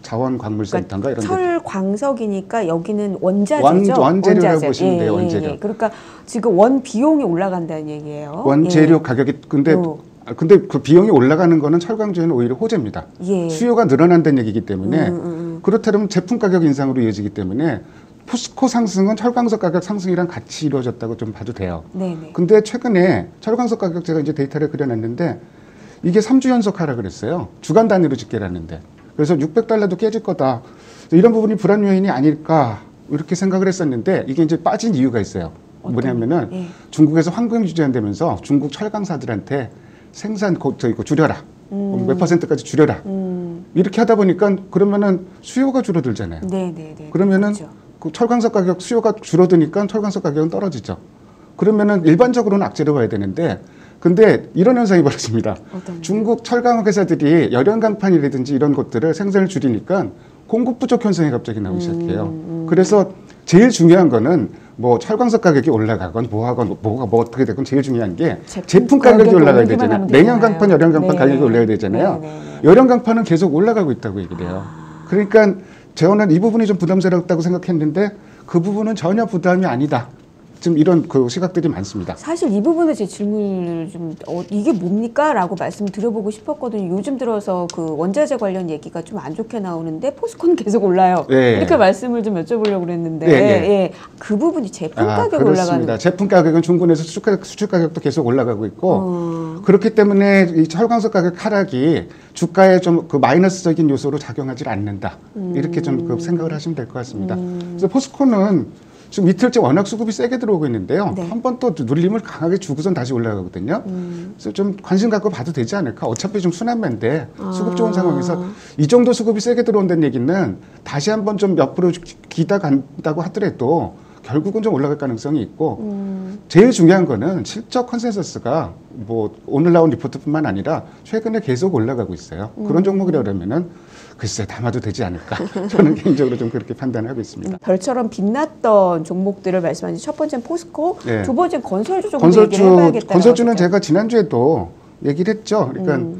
[SPEAKER 2] 한국자원광물센터인가
[SPEAKER 1] 그러니까
[SPEAKER 2] 이런 데.
[SPEAKER 1] 철광석이니까 여기는 원자재죠.
[SPEAKER 2] 원, 원재료라고
[SPEAKER 1] 원자재.
[SPEAKER 2] 보시면
[SPEAKER 1] 예,
[SPEAKER 2] 돼요.
[SPEAKER 1] 예,
[SPEAKER 2] 원재료.
[SPEAKER 1] 예. 그러니까 지금 원 비용이 올라간다는 얘기예요.
[SPEAKER 2] 원재료
[SPEAKER 1] 예.
[SPEAKER 2] 가격이 근데
[SPEAKER 1] 요.
[SPEAKER 2] 근데 그 비용이 올라가는 거는 철강주에는 오히려 호재입니다.
[SPEAKER 1] 예.
[SPEAKER 2] 수요가 늘어난다는 얘기이기 때문에
[SPEAKER 1] 음, 음, 음.
[SPEAKER 2] 그렇다면 제품 가격 인상으로 이어지기 때문에 포스코 상승은 철광석 가격 상승이랑 같이 이루어졌다고 좀 봐도 돼요.
[SPEAKER 1] 네네.
[SPEAKER 2] 근데 최근에 철광석 가격 제가 이제 데이터를 그려놨는데 이게 삼 주 연속 하락을 했어요. 주간 단위로 집계를 그래서 육백 달러도 깨질 거다. 이런 부분이 불안 요인이 아닐까 이렇게 생각을 했었는데 이게 이제 빠진 이유가 있어요. 뭐냐면은
[SPEAKER 1] 예.
[SPEAKER 2] 중국에서 황금 규제 안 되면서 중국 철강사들한테 생산 고, 저기 거 줄여라.
[SPEAKER 1] 음.
[SPEAKER 2] 몇 퍼센트까지 줄여라.
[SPEAKER 1] 음.
[SPEAKER 2] 이렇게 하다 보니까 그러면은 수요가 줄어들잖아요.
[SPEAKER 1] 네네네.
[SPEAKER 2] 그러면은
[SPEAKER 1] 그렇죠.
[SPEAKER 2] 그 철광석 가격 수요가 줄어드니까 철광석 가격은 떨어지죠. 그러면은 일반적으로는 악재로 봐야 되는데 근데 이런 현상이 벌어집니다.
[SPEAKER 1] 어떤
[SPEAKER 2] 중국 철강 회사들이 열연강판이라든지 이런 것들을 생산을 줄이니까 공급 부족 현상이 갑자기 나오기 시작해요.
[SPEAKER 1] 음, 음.
[SPEAKER 2] 그래서 제일 중요한 거는 뭐 철광석 가격이 올라가건 뭐하건 뭐가 뭐 어떻게 되건 제일 중요한 게
[SPEAKER 1] 제품,
[SPEAKER 2] 제품 가격이
[SPEAKER 1] 가격이
[SPEAKER 2] 올라가야
[SPEAKER 1] 오르기만
[SPEAKER 2] 되잖아요.
[SPEAKER 1] 하면
[SPEAKER 2] 냉연
[SPEAKER 1] 되잖아요.
[SPEAKER 2] 강판, 열연 강판
[SPEAKER 1] 네.
[SPEAKER 2] 가격이 올라야 되잖아요.
[SPEAKER 1] 네, 네, 네.
[SPEAKER 2] 열연 강판은 계속 올라가고 있다고 얘기를 해요.
[SPEAKER 1] 아.
[SPEAKER 2] 그러니까 저는 이 부분이 좀 부담스럽다고 생각했는데 그 부분은 전혀 부담이 아니다. 지금 이런 그 시각들이 많습니다.
[SPEAKER 1] 사실 이 부분에 제 질문을 좀 어, 이게 뭡니까? 라고 말씀을 드려보고 싶었거든요. 요즘 들어서 그 원자재 관련 얘기가 좀 안 좋게 나오는데 포스코는 계속 올라요.
[SPEAKER 2] 네.
[SPEAKER 1] 이렇게 말씀을 좀 여쭤보려고 그랬는데
[SPEAKER 2] 네, 네.
[SPEAKER 1] 예, 그 부분이 제품
[SPEAKER 2] 아,
[SPEAKER 1] 가격이
[SPEAKER 2] 그렇습니다.
[SPEAKER 1] 올라가는
[SPEAKER 2] 제품 가격은 중국에서 수출, 가격, 수출 가격도 계속 올라가고 있고
[SPEAKER 1] 어.
[SPEAKER 2] 그렇기 때문에 이 철광석 가격 하락이 주가에 좀 그 마이너스적인 요소로 작용하지 않는다.
[SPEAKER 1] 음.
[SPEAKER 2] 이렇게 좀 그 생각을 하시면 될 것 같습니다.
[SPEAKER 1] 음.
[SPEAKER 2] 그래서 포스코는 지금 이틀째 워낙 수급이 세게 들어오고 있는데요.
[SPEAKER 1] 네.
[SPEAKER 2] 한 번 또 눌림을 강하게 주고선 다시 올라가거든요.
[SPEAKER 1] 음.
[SPEAKER 2] 그래서 좀 관심 갖고 봐도 되지 않을까. 어차피 좀 순환매인데 수급 좋은
[SPEAKER 1] 아.
[SPEAKER 2] 상황에서 이 정도 수급이 세게 들어온다는 얘기는 다시 한번 좀 옆으로 기다 간다고 하더라도 결국은 좀 올라갈 가능성이 있고
[SPEAKER 1] 음.
[SPEAKER 2] 제일 중요한 거는 실적 컨센서스가 뭐 오늘 나온 리포트뿐만 아니라 최근에 계속 올라가고 있어요.
[SPEAKER 1] 음.
[SPEAKER 2] 그런 종목이라면은 글쎄 담아도 되지 않을까. 저는 개인적으로 좀 그렇게 판단을 하고 있습니다.
[SPEAKER 1] 별처럼 빛났던 종목들을 말씀하신 첫 번째는 포스코,
[SPEAKER 2] 네.
[SPEAKER 1] 두 번째는 건설주 정도
[SPEAKER 2] 건설주,
[SPEAKER 1] 얘기를 해봐야겠다.
[SPEAKER 2] 건설주는 제가 지난주에도 얘기를 했죠. 그러니까
[SPEAKER 1] 음.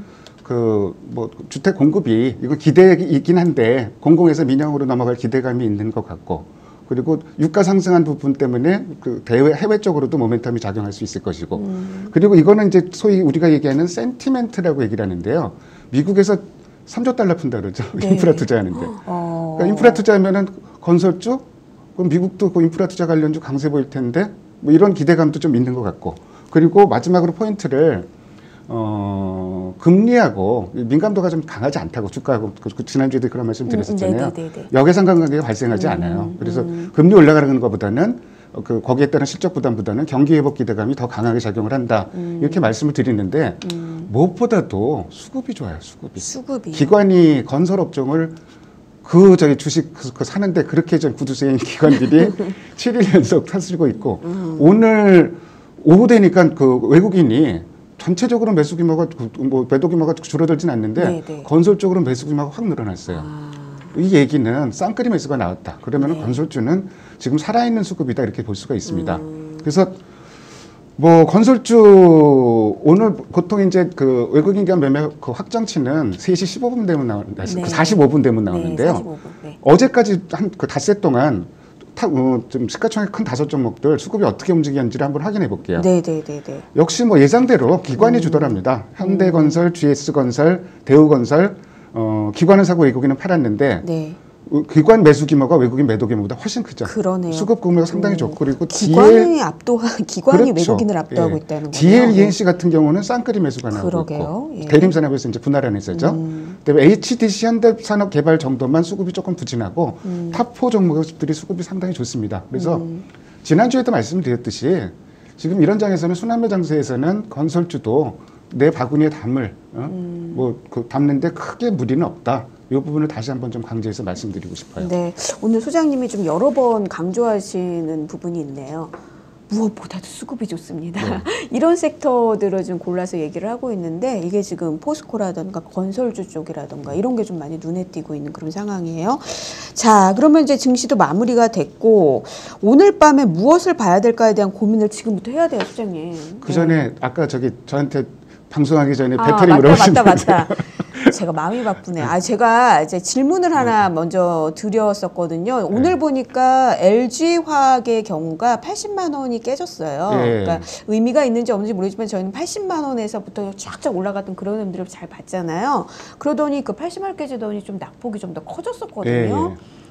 [SPEAKER 2] 그 뭐 주택 공급이 이거 기대이긴 한데 공공에서 민영으로 넘어갈 기대감이 있는 것 같고 그리고 유가 상승한 부분 때문에 그 대외 해외 쪽으로도 모멘텀이 작용할 수 있을 것이고
[SPEAKER 1] 음.
[SPEAKER 2] 그리고 이거는 이제 소위 우리가 얘기하는 센티멘트라고 얘기를 하는데요. 미국에서 삼조 달러 푼다 그러죠.
[SPEAKER 1] 네.
[SPEAKER 2] 인프라 투자하는데.
[SPEAKER 1] 어.
[SPEAKER 2] 그러니까 인프라 투자하면은 건설주, 그럼 미국도 그 인프라 투자 관련주 강세 보일 텐데 뭐 이런 기대감도 좀 있는 것 같고 그리고 마지막으로 포인트를 어, 금리하고 민감도가 좀 강하지 않다고 주가하고 그, 그 지난주에도 그런 말씀 드렸었잖아요.
[SPEAKER 1] 음, 네네네네.
[SPEAKER 2] 역외상 관계가 발생하지
[SPEAKER 1] 음,
[SPEAKER 2] 않아요. 그래서
[SPEAKER 1] 음.
[SPEAKER 2] 금리 올라가는 것보다는 어, 그 거기에 따른 실적 부담보다는 경기 회복 기대감이 더 강하게 작용을 한다.
[SPEAKER 1] 음.
[SPEAKER 2] 이렇게 말씀을 드리는데
[SPEAKER 1] 음.
[SPEAKER 2] 무엇보다도 수급이 좋아요. 수급이.
[SPEAKER 1] 수급이.
[SPEAKER 2] 기관이 건설 업종을 그 저기 주식 그, 그 사는데 그렇게 좀 구두쇠인 기관들이 칠 일 연속 사들고 있고
[SPEAKER 1] 음.
[SPEAKER 2] 오늘 오후 되니까 그 외국인이 전체적으로 매수 규모가 뭐 매도 규모가 줄어들진 않는데
[SPEAKER 1] 네네.
[SPEAKER 2] 건설 쪽으로 매수 규모가 확 늘어났어요.
[SPEAKER 1] 아.
[SPEAKER 2] 이 얘기는 쌍끌이 매수가 나왔다. 그러면
[SPEAKER 1] 네.
[SPEAKER 2] 건설주는 지금 살아있는 수급이다 이렇게 볼 수가 있습니다.
[SPEAKER 1] 음.
[SPEAKER 2] 그래서 뭐 건설주 오늘 보통 이제 그 외국인 기관 매매 그 확정치는 세 시 십오 분 되면 나오는데
[SPEAKER 1] 네.
[SPEAKER 2] 그 사십오 분 되면
[SPEAKER 1] 네,
[SPEAKER 2] 나오는데요.
[SPEAKER 1] 사십오 분. 네.
[SPEAKER 2] 어제까지 한 그 닷새 동안 타, 어, 좀 시가총액 큰 다섯 종목들 수급이 어떻게 움직였는지를 한번 확인해 볼게요.
[SPEAKER 1] 네네네네.
[SPEAKER 2] 역시 뭐 예상대로 기관이
[SPEAKER 1] 음.
[SPEAKER 2] 주더랍니다. 현대건설, 지에스건설, 대우건설, 어, 기관은 사고 외국인은 팔았는데
[SPEAKER 1] 네.
[SPEAKER 2] 어, 기관 매수 규모가 외국인 매도 규모보다 훨씬 크죠.
[SPEAKER 1] 그러네요.
[SPEAKER 2] 수급 규모가 상당히
[SPEAKER 1] 음.
[SPEAKER 2] 좋고 그리고
[SPEAKER 1] 기관이 압도 기관이
[SPEAKER 2] 그렇죠.
[SPEAKER 1] 외국인을 압도하고
[SPEAKER 2] 예.
[SPEAKER 1] 있다는 거예요.
[SPEAKER 2] 디엘이엔씨 같은 경우는 쌍끌이 매수가 나오고
[SPEAKER 1] 그러게요.
[SPEAKER 2] 있고
[SPEAKER 1] 예.
[SPEAKER 2] 대림산업에서 이제 분할하는 회사죠.
[SPEAKER 1] 음.
[SPEAKER 2] 그다음에 에이치디씨 현대산업개발 정도만 수급이 조금 부진하고
[SPEAKER 1] 음.
[SPEAKER 2] 탑사 종목들이 수급이 상당히 좋습니다. 그래서
[SPEAKER 1] 음.
[SPEAKER 2] 지난주에도 말씀드렸듯이 지금 이런 장에서는 순환매 장세에서는 건설주도 내 바구니에 담을 어?
[SPEAKER 1] 음.
[SPEAKER 2] 뭐그 담는데 크게 무리는 없다. 이 부분을 다시 한번 좀 강조해서 말씀드리고 싶어요.
[SPEAKER 1] 네, 오늘 소장님이 좀 여러 번 강조하시는 부분이 있네요. 무엇보다도 수급이 좋습니다.
[SPEAKER 2] 네.
[SPEAKER 1] 이런 섹터들을 좀 골라서 얘기를 하고 있는데 이게 지금 포스코라든가 건설주 쪽이라든가 이런 게 좀 많이 눈에 띄고 있는 그런 상황이에요. 자, 그러면 이제 증시도 마무리가 됐고 오늘 밤에 무엇을 봐야 될까에 대한 고민을 지금부터 해야 돼요, 소장님.
[SPEAKER 2] 그 전에 네. 아까 저기 저한테 방송하기 전에
[SPEAKER 1] 아,
[SPEAKER 2] 배터리
[SPEAKER 1] 맞다,
[SPEAKER 2] 물어보시는데
[SPEAKER 1] 맞다, 맞다. 제가 마음이 바쁘네. 아, 제가 이제 질문을 하나 먼저 드렸었거든요. 오늘
[SPEAKER 2] 네.
[SPEAKER 1] 보니까 엘지화학의 경우가 팔십만 원이 깨졌어요.
[SPEAKER 2] 네.
[SPEAKER 1] 그러니까 의미가 있는지 없는지 모르지만 저희는 팔십만 원에서부터 쫙쫙 올라갔던 그런 흐름들을 잘 봤잖아요. 그러더니 그 팔십만 원 깨지더니 좀 낙폭이 좀 더 커졌었거든요.
[SPEAKER 2] 네.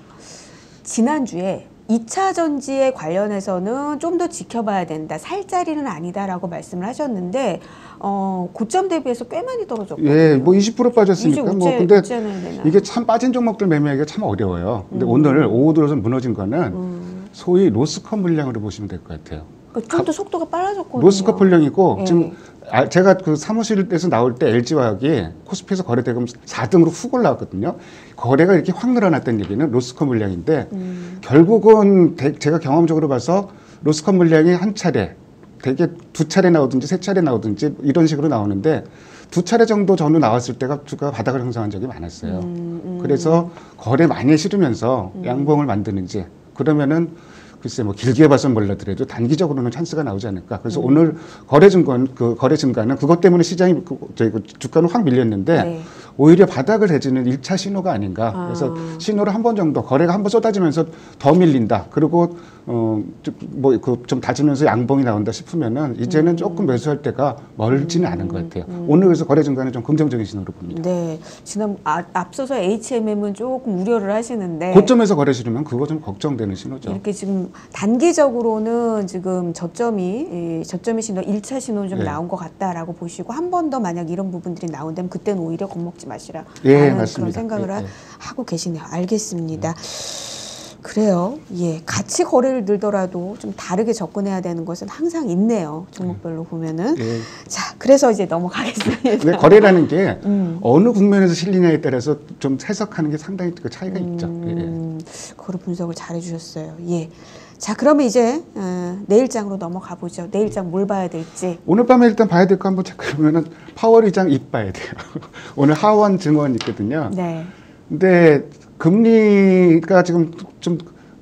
[SPEAKER 1] 지난주에 이 차 전지에 관련해서는 좀 더 지켜봐야 된다. 살 자리는 아니다라고 말씀을 하셨는데 어, 고점 대비해서 꽤 많이 떨어졌거든요.
[SPEAKER 2] 예, 뭐 이십 퍼센트 빠졌으니까
[SPEAKER 1] 우째,
[SPEAKER 2] 뭐 근데
[SPEAKER 1] 우째는
[SPEAKER 2] 이게 참 빠진 종목들 매매하기가 참 어려워요. 근데
[SPEAKER 1] 음.
[SPEAKER 2] 오늘 오후 들어서 무너진 거는
[SPEAKER 1] 음.
[SPEAKER 2] 소위 로스컵 물량으로 보시면 될 것 같아요.
[SPEAKER 1] 그러니까 좀 더 속도가 빨라졌거든요.
[SPEAKER 2] 로스컵 물량이고
[SPEAKER 1] 예.
[SPEAKER 2] 지금 아, 제가 그 사무실에서 나올 때 엘지화학이 코스피에서 거래대금 사 등으로 훅 올라왔거든요. 거래가 이렇게 확 늘어났다는 얘기는 로스컵 물량인데
[SPEAKER 1] 음.
[SPEAKER 2] 결국은 대, 제가 경험적으로 봐서 로스컵 물량이 한 차례, 되게 두 차례 나오든지 세 차례 나오든지 이런 식으로 나오는데 두 차례 정도 전후 나왔을 때가 주가가 바닥을 형성한 적이 많았어요.
[SPEAKER 1] 음, 음.
[SPEAKER 2] 그래서 거래 많이 실으면서
[SPEAKER 1] 음. 양봉을
[SPEAKER 2] 만드는지 그러면은 글쎄 뭐 길게 봐서 몰라더라도 단기적으로는 찬스가 나오지 않을까. 그래서
[SPEAKER 1] 음.
[SPEAKER 2] 오늘 거래 증권 그 거래 증가는 그것 때문에 시장이 그, 저희 그 주가는 확 밀렸는데
[SPEAKER 1] 네.
[SPEAKER 2] 오히려 바닥을 해주는 일 차 신호가 아닌가.
[SPEAKER 1] 아.
[SPEAKER 2] 그래서 신호를 한 번 정도 거래가 한 번 쏟아지면서 더 밀린다. 그리고 어뭐 그 좀 다지면서 양봉이 나온다 싶으면은 이제는
[SPEAKER 1] 음.
[SPEAKER 2] 조금 매수할 때가 멀지는 음. 않은 것 같아요.
[SPEAKER 1] 음.
[SPEAKER 2] 오늘 그래서 거래 증가는 좀 긍정적인 신호로 봅니다.
[SPEAKER 1] 네, 지난 아, 앞서서 에이치엠엠은 조금 우려를 하시는데
[SPEAKER 2] 고점에서 거래 실으면 그거 좀 걱정되는 신호죠.
[SPEAKER 1] 이렇게 지금 단기적으로는 지금 저점이 이 저점의 신호 일 차 신호 좀
[SPEAKER 2] 네.
[SPEAKER 1] 나온 것 같다라고 보시고 한 번 더 만약 이런 부분들이 나온다면 그때는 오히려 겁먹지 마시라
[SPEAKER 2] 예,
[SPEAKER 1] 라는
[SPEAKER 2] 맞습니다.
[SPEAKER 1] 그런 생각을
[SPEAKER 2] 예,
[SPEAKER 1] 하,
[SPEAKER 2] 예.
[SPEAKER 1] 하고 계시네요. 알겠습니다. 그래요. 예, 같이 거래를 늘더라도 좀 다르게 접근해야 되는 것은 항상 있네요. 종목별로 보면은.
[SPEAKER 2] 예.
[SPEAKER 1] 자, 그래서 이제 넘어가겠습니다.
[SPEAKER 2] 근데 거래라는 게
[SPEAKER 1] 음.
[SPEAKER 2] 어느 국면에서 실리냐에 따라서 좀 해석하는 게 상당히 그 차이가
[SPEAKER 1] 음,
[SPEAKER 2] 있죠. 예.
[SPEAKER 1] 그걸 분석을 잘 해주셨어요. 예. 자, 그러면 이제 어, 내일장으로 넘어가 보죠. 내일장 뭘 봐야 될지.
[SPEAKER 2] 오늘 밤에 일단 봐야 될 거 한번 체크하면은 파월 의장 입 봐야 돼요. 오늘 하원 증언 있거든요.
[SPEAKER 1] 네.
[SPEAKER 2] 근데 금리가 지금 좀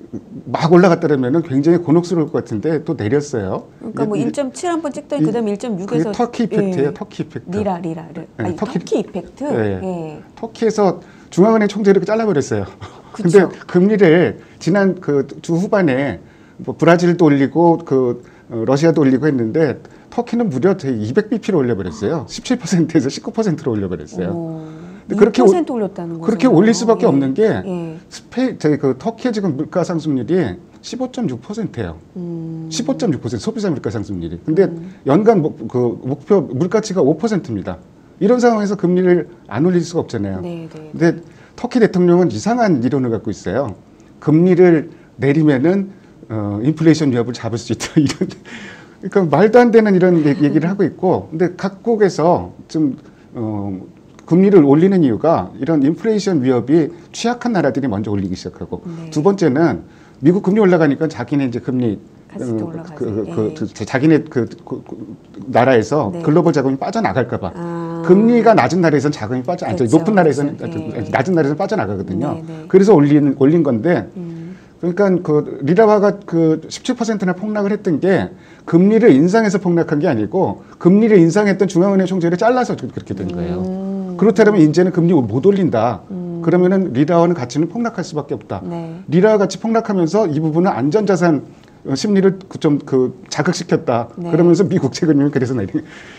[SPEAKER 2] 막 올라갔다면은 굉장히 곤혹스러울 것 같은데 또 내렸어요.
[SPEAKER 1] 그러니까 뭐 일 점 칠 한번 찍더니 그다음에 일 점 육에서
[SPEAKER 2] 터키 이펙트예요. 예. 터키 이펙트.
[SPEAKER 1] 리라 리라를.
[SPEAKER 2] 네,
[SPEAKER 1] 아니, 터키, 터키 이펙트.
[SPEAKER 2] 네.
[SPEAKER 1] 예.
[SPEAKER 2] 터키에서 중앙은행 총재 이렇게 잘라버렸어요.
[SPEAKER 1] 그쵸.
[SPEAKER 2] 근데 금리를 지난 그 주 후반에 뭐 브라질도 올리고 그 어, 러시아도 올리고 했는데 터키는 무려 이백 비피를 올려버렸어요. 십칠 퍼센트에서 십구 퍼센트로 올려버렸어요.
[SPEAKER 1] 오.
[SPEAKER 2] 근데 그렇게
[SPEAKER 1] 이 퍼센트 올렸다는 거죠.
[SPEAKER 2] 그렇게 올릴 수밖에
[SPEAKER 1] 예.
[SPEAKER 2] 없는 게
[SPEAKER 1] 예.
[SPEAKER 2] 스페인 저희 그 터키의 지금 물가 상승률이 십오 점 육 퍼센트예요.
[SPEAKER 1] 음.
[SPEAKER 2] 십오 점 육 퍼센트 소비자 물가 상승률이. 근데
[SPEAKER 1] 음.
[SPEAKER 2] 연간 목, 그 목표 물가치가 오 퍼센트입니다. 이런 상황에서 금리를 안 올릴 수가 없잖아요.
[SPEAKER 1] 네, 네.
[SPEAKER 2] 근데 터키 대통령은 이상한 이론을 갖고 있어요. 금리를 내리면은 어, 인플레이션 위협을 잡을 수 있다. 이런 그러니까 말도 안 되는 이런 얘기를 하고 있고, 근데 각국에서 좀 어, 금리를 올리는 이유가 이런 인플레이션 위협이 취약한 나라들이 먼저 올리기 시작하고,
[SPEAKER 1] 네.
[SPEAKER 2] 두 번째는 미국 금리 올라가니까 자기네 이제 금리
[SPEAKER 1] 같이 또 올라가지.
[SPEAKER 2] 그,
[SPEAKER 1] 예.
[SPEAKER 2] 그, 그, 자기네 그, 그, 그 나라에서
[SPEAKER 1] 네.
[SPEAKER 2] 글로벌 자금이 빠져나갈까봐.
[SPEAKER 1] 아.
[SPEAKER 2] 금리가 낮은 나라에서는 자금이 빠져, 아니,
[SPEAKER 1] 그렇죠.
[SPEAKER 2] 높은 나라에서는
[SPEAKER 1] 그렇죠. 예.
[SPEAKER 2] 낮은 나라에서는 빠져나가거든요.
[SPEAKER 1] 네, 네.
[SPEAKER 2] 그래서 올린 올린 건데.
[SPEAKER 1] 음.
[SPEAKER 2] 그러니까 그 리라화가 그 십칠 퍼센트나 폭락을 했던 게 금리를 인상해서 폭락한 게 아니고 금리를 인상했던 중앙은행 총재를 잘라서 그렇게 된 거예요.
[SPEAKER 1] 음.
[SPEAKER 2] 그렇다면 이제는 금리 못 올린다.
[SPEAKER 1] 음.
[SPEAKER 2] 그러면은 리라화는 가치는 폭락할 수밖에 없다.
[SPEAKER 1] 네.
[SPEAKER 2] 리라화 가치 폭락하면서 이 부분은 안전자산 심리를 좀 그 자극시켰다.
[SPEAKER 1] 네.
[SPEAKER 2] 그러면서 미국 채권이 그래서 내린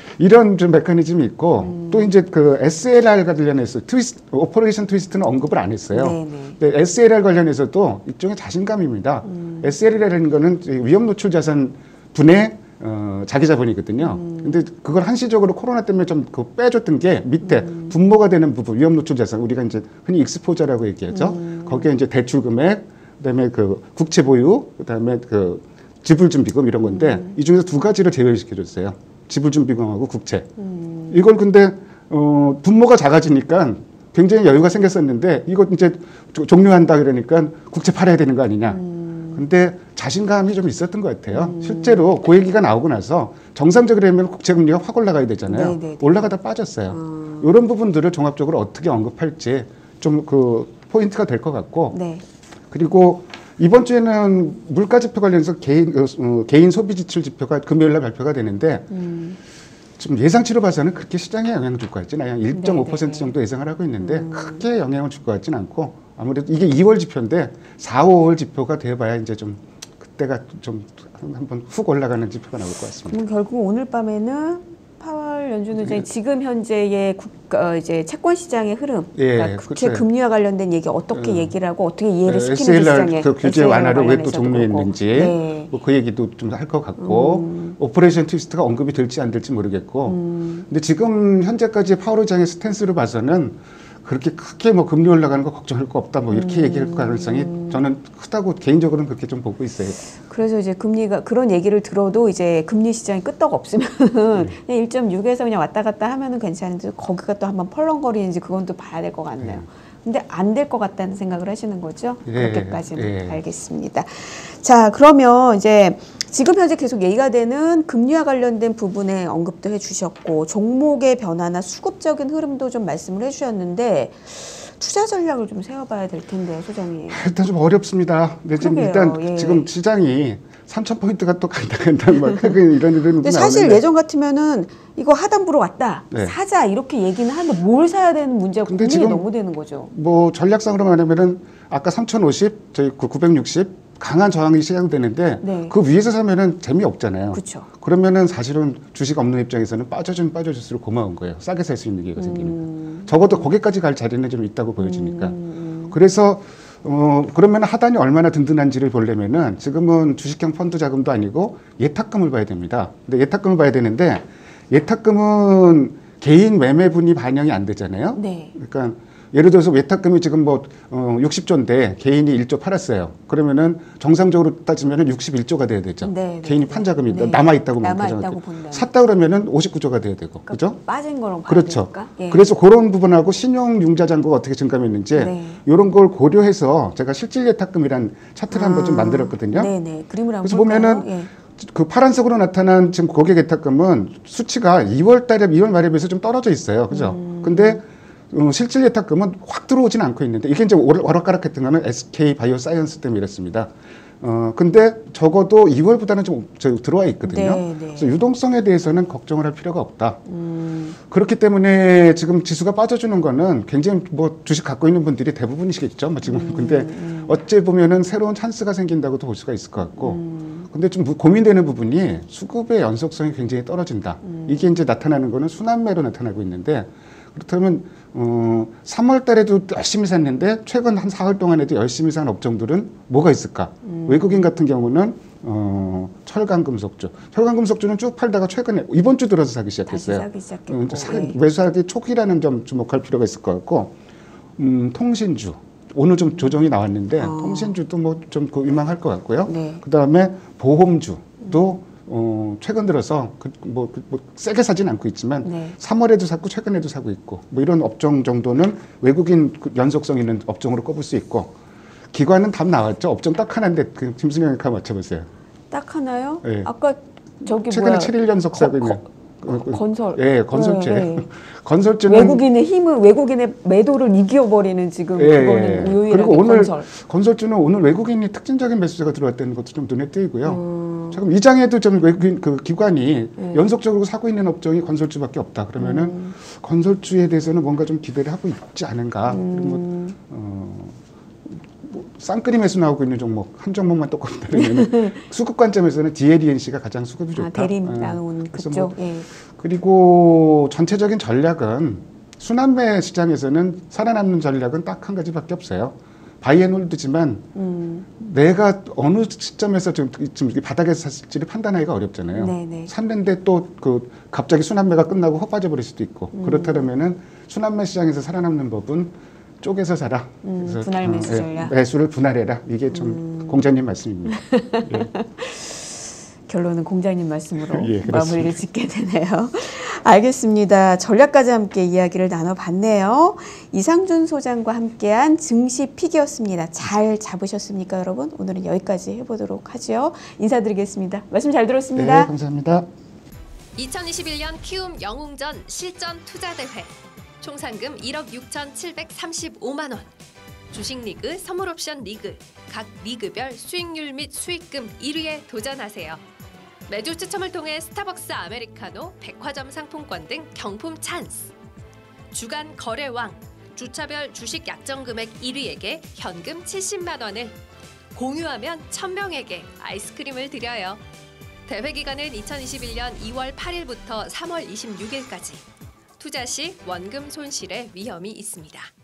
[SPEAKER 2] 이런 좀 메커니즘이 있고
[SPEAKER 1] 음.
[SPEAKER 2] 또 이제 그 에스엘알 관련해서 트위스트, 오퍼레이션 트위스트는 언급을 안 했어요.
[SPEAKER 1] 네, 네.
[SPEAKER 2] 근데 에스엘알 관련해서도 일종의 자신감입니다.
[SPEAKER 1] 음.
[SPEAKER 2] 에스엘알이라는 거는 위험 노출 자산 분의 어, 자기 자본이거든요.
[SPEAKER 1] 음.
[SPEAKER 2] 근데 그걸 한시적으로 코로나 때문에 좀 그 빼줬던 게 밑에
[SPEAKER 1] 음.
[SPEAKER 2] 분모가 되는 부분, 위험 노출 자산, 우리가 이제 흔히 익스포저라고 얘기하죠.
[SPEAKER 1] 음.
[SPEAKER 2] 거기에 이제 대출 금액, 그다음에 그 국채 보유, 그다음에 그 지불 준비금 이런 건데
[SPEAKER 1] 음.
[SPEAKER 2] 이 중에서 두 가지를 제외시켜 줬어요. 지불 준비금하고 국채.
[SPEAKER 1] 음.
[SPEAKER 2] 이걸 근데 어, 분모가 작아지니까 굉장히 여유가 생겼었는데 이거 이제 조- 종료한다 그러니까 국채 팔아야 되는 거 아니냐.
[SPEAKER 1] 음.
[SPEAKER 2] 근데 자신감이 좀 있었던 것 같아요. 음. 실제로 그 얘기가 나오고 나서 정상적이라면 국채금리가 확 올라가야 되잖아요. 네네네. 올라가다 빠졌어요. 음. 이런 부분들을 종합적으로 어떻게 언급할지 좀 그 포인트가 될 것 같고 네. 그리고 이번 주에는 물가 지표 관련해서 개인, 어, 개인 소비 지출 지표가 금요일 날 발표가 되는데 음. 지금 예상치로 봐서는 그렇게 시장에 영향을 줄 것 같지는 않아요. 일 점 오 퍼센트 정도 예상을 하고 있는데 음. 크게 영향을 줄 것 같지는 않고 아무래도 이게 이월 지표인데 사, 오월 지표가 돼봐야 이제 좀 그때가 좀 한번 훅 올라가는 지표가 나올 것 같습니다.
[SPEAKER 1] 그럼 결국 오늘 밤에는 파월 연준 의장이 지금 현재의 국, 어, 이제 채권 시장의 흐름,
[SPEAKER 2] 예,
[SPEAKER 1] 그러니까 국채 금리와 관련된 얘기 어떻게 예. 얘기를 하고 어떻게 이해를
[SPEAKER 2] 예,
[SPEAKER 1] 시키는 시장에
[SPEAKER 2] 그 규제 완화를 왜 또 종료했는지 네. 뭐 그 얘기도 좀 할 것 같고 음. 오퍼레이션 트위스트가 언급이 될지 안 될지 모르겠고 음. 근데 지금 현재까지 파월 의장의 스탠스를 봐서는 그렇게 크게 뭐 금리 올라가는 거 걱정할 거 없다 뭐 이렇게 음. 얘기할 가능성이 저는 크다고 개인적으로는 그렇게 좀 보고 있어요.
[SPEAKER 1] 그래서 이제 금리가 그런 얘기를 들어도 이제 금리 시장이 끄떡 없으면 음. 그냥 일 점 육에서 그냥 왔다 갔다 하면은 괜찮은데 거기가 또 한번 펄렁거리는지 그건 또 봐야 될 것 같네요. 음. 근데 안 될 것 같다는 생각을 하시는 거죠? 예. 그렇게까지는 예. 알겠습니다. 자, 그러면 이제 지금 현재 계속 얘기가 되는 금리와 관련된 부분에 언급도 해주셨고 종목의 변화나 수급적인 흐름도 좀 말씀을 해주셨는데 투자 전략을 좀 세워봐야 될 텐데요, 소장님.
[SPEAKER 2] 일단 좀 어렵습니다. 근데 지금 일단 예. 지금 시장이 삼천 포인트가 또 간다 간다 막 이런 이런
[SPEAKER 1] 근데 사실 나오는데. 예전 같으면은 이거 하단부로 왔다 네. 사자 이렇게 얘기는 하는데 뭘 사야 되는 문제가 고민이 너무 되는 거죠.
[SPEAKER 2] 뭐 전략상으로 말하면은 아까 삼천오십 저희 구백육십 강한 저항이 시작되는데 네. 그 위에서 사면은 재미없잖아요.
[SPEAKER 1] 그쵸.
[SPEAKER 2] 그러면은 사실은 주식 없는 입장에서는 빠져주면 빠져줄수록 고마운 거예요. 싸게 살 수 있는 기회가 생기니까. 음. 적어도 거기까지 갈 자리는 좀 있다고 보여지니까. 음. 그래서 어 그러면 하단이 얼마나 든든한지를 보려면은 지금은 주식형 펀드 자금도 아니고 예탁금을 봐야 됩니다. 근데 예탁금을 봐야 되는데 예탁금은 개인 매매분이 반영이 안 되잖아요. 네. 그러니까 예를 들어서 예탁금이 지금 뭐 어, 육십 조인데 개인이 일 조 팔았어요. 그러면은 정상적으로 따지면은 육십일 조가 돼야 되죠. 네, 개인이 판 자금이 네. 남아 있다고
[SPEAKER 1] 남아 있다고 본다.
[SPEAKER 2] 샀다 그러면은 오십구 조가 돼야 되고,
[SPEAKER 1] 그러니까
[SPEAKER 2] 그죠?
[SPEAKER 1] 빠진 거랑
[SPEAKER 2] 그렇죠. 예. 그래서 그런 부분하고 신용 융자 잔고가 어떻게 증감했는지 네. 이런 걸 고려해서 제가 실질 예탁금이란 차트를 아, 한번 좀 만들었거든요.
[SPEAKER 1] 네네. 그림을 한번
[SPEAKER 2] 그래서
[SPEAKER 1] 볼까요?
[SPEAKER 2] 보면은. 예. 그 파란색으로 나타난 지금 고객 예탁금은 수치가 이월 달에 이월 말에 비해서 좀 떨어져 있어요. 그죠? 음. 근데 어, 실질 예탁금은 확 들어오진 않고 있는데 이게 이제 오락가락했던 거는 에스케이 바이오사이언스 때문에 이렇습니다. 어, 근데 적어도 이월보다는 좀 들어와 있거든요. 네, 네. 그래서 유동성에 대해서는 걱정을 할 필요가 없다. 음. 그렇기 때문에 지금 지수가 빠져주는 거는 굉장히 뭐 주식 갖고 있는 분들이 대부분이시겠죠. 뭐 지금 음, 근데 음. 어째 보면은 새로운 찬스가 생긴다고도 볼 수가 있을 것 같고. 음. 근데 좀 고민되는 부분이 수급의 연속성이 굉장히 떨어진다. 음. 이게 이제 나타나는 거는 순환매로 나타나고 있는데 그렇다면 어, 삼월 달에도 열심히 샀는데 최근 한 사흘 동안에도 열심히 산 업종들은 뭐가 있을까? 음. 외국인 같은 경우는 어, 철강금속주. 철강금속주는 쭉 팔다가 최근에 이번 주 들어서 사기 시작했어요.
[SPEAKER 1] 다시 사기 시작했고.
[SPEAKER 2] 어, 사, 네. 매수하기 초기라는 점 주목할 필요가 있을 것 같고 음, 통신주. 오늘 좀 조정이 나왔는데 어. 통신주도 뭐 좀 유망할 것 같고요. 네. 그다음에 보험주도 음. 어, 최근 들어서 그, 뭐, 그, 뭐 세게 사진 않고 있지만 네. 삼월에도 샀고 최근에도 사고 있고 뭐 이런 업종 정도는 외국인 연속성 있는 업종으로 꼽을 수 있고 기관은 답 나왔죠. 업종 딱 하나인데 그 김승영 의원 맞춰보세요.
[SPEAKER 1] 딱 하나요?
[SPEAKER 2] 네.
[SPEAKER 1] 아까 저기
[SPEAKER 2] 최근에
[SPEAKER 1] 뭐야?
[SPEAKER 2] 칠 일 연속 사고 있는
[SPEAKER 1] 거, 건설.
[SPEAKER 2] 예, 건설주. 네, 네. 건설주는
[SPEAKER 1] 외국인의 힘을 외국인의 매도를 이겨버리는 지금
[SPEAKER 2] 예,
[SPEAKER 1] 그거는 유일하게
[SPEAKER 2] 그리고 오늘
[SPEAKER 1] 건설.
[SPEAKER 2] 건설주는 오늘 외국인이 특징적인 매수세가 들어왔다는 것도 좀 눈에 띄고요. 음. 지금 이 장에도 좀 외국인 그 기관이 음. 연속적으로 사고 있는 업종이 건설주밖에 없다. 그러면은 음. 건설주에 대해서는 뭔가 좀 기대를 하고 있지 않은가. 음. 그리고 뭐, 어, 뭐 쌍끌이 매수 나오고 있는 종목 한 종목만 똑같다면 수급 관점에서는 디엘이엔씨가 가장 수급이 좋다.
[SPEAKER 1] 아, 대림 나온 어, 그쪽. 뭐, 예.
[SPEAKER 2] 그리고 전체적인 전략은 순환매 시장에서는 살아남는 전략은 딱 한 가지밖에 없어요. 바이앤홀드지만 음. 내가 어느 시점에서 지금, 지금 바닥에서 샀을지를 판단하기가 어렵잖아요. 네네. 샀는데 또 그 갑자기 순환매가 끝나고 헛 빠져버릴 수도 있고 음. 그렇다면은 순환매 시장에서 살아남는 법은 쪼개서 사라.
[SPEAKER 1] 음, 그래서 분할 매수 전략.
[SPEAKER 2] 예, 매수를 분할해라. 이게 좀 음. 공자님 말씀입니다. 예.
[SPEAKER 1] 결론은 공장님 말씀으로
[SPEAKER 2] 예,
[SPEAKER 1] 마무리를 짓게 되네요. 알겠습니다. 전략까지 함께 이야기를 나눠봤네요. 이상준 소장과 함께한 증시 픽이었습니다. 잘 잡으셨습니까, 여러분? 오늘은 여기까지 해보도록 하죠. 인사드리겠습니다. 말씀 잘 들었습니다.
[SPEAKER 2] 네, 감사합니다.
[SPEAKER 3] 이천이십일 년 키움 영웅전 실전 투자대회. 총 상금 일억 육천칠백삼십오만 원. 주식리그, 선물옵션 리그, 각 리그별 수익률 및 수익금 일 위에 도전하세요. 매주 추첨을 통해 스타벅스 아메리카노, 백화점 상품권 등 경품 찬스. 주간 거래왕, 주차별 주식 약정 금액 일 위에게 현금 칠십만 원을, 공유하면 천 명에게 아이스크림을 드려요. 대회 기간은 이천이십일 년 이월 팔일부터 삼월 이십육일까지. 투자 시 원금 손실의 위험이 있습니다.